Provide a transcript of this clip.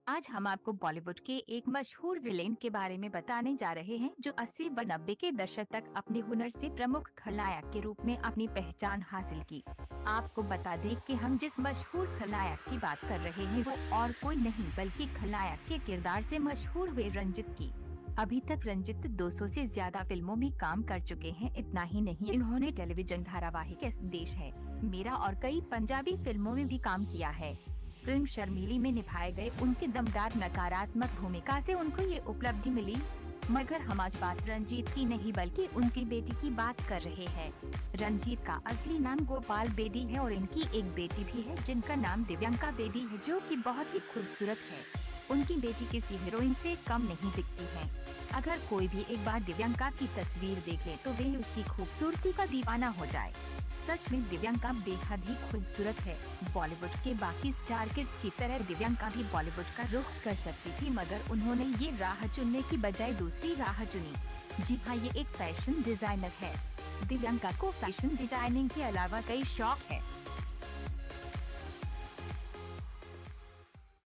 आज हम आपको बॉलीवुड के एक मशहूर विलेन के बारे में बताने जा रहे हैं जो 80 व 90 के दशक तक अपने हुनर से प्रमुख खलनायक के रूप में अपनी पहचान हासिल की। आपको बता दें कि हम जिस मशहूर खलनायक की बात कर रहे हैं वो और कोई नहीं बल्कि खलनायक के किरदार से मशहूर हुए रंजीत की। अभी तक रंजीत 200 से ज्यादा फिल्मों में काम कर चुके हैं। इतना ही नहीं, इन्होंने टेलीविजन धारावाहिक इस देश है मेरा और कई पंजाबी फिल्मों में भी काम किया है। फिल्म शर्मीली में निभाए गए उनके दमदार नकारात्मक भूमिका से उनको ये उपलब्धि मिली। मगर हम आज बात रंजीत की नहीं बल्कि उनकी बेटी की बात कर रहे हैं। रंजीत का असली नाम गोपाल बेदी है और इनकी एक बेटी भी है जिनका नाम दिव्यांका बेदी है, जो कि बहुत ही खूबसूरत है। उनकी बेटी किसी हीरोइन से कम नहीं दिखती है। अगर कोई भी एक बार दिव्यांका की तस्वीर देखे तो वे उसकी खूबसूरती का दीवाना हो जाए। सच में दिव्यांका बेहद ही खूबसूरत है। बॉलीवुड के बाकी स्टार किड्स की तरह दिव्यांका भी बॉलीवुड का रुख कर सकती थी, मगर उन्होंने ये राह चुनने की बजाय दूसरी राह चुनी। जी हाँ, ये एक फैशन डिजाइनर है। दिव्यांका को फैशन डिजाइनिंग के अलावा कई शौक है।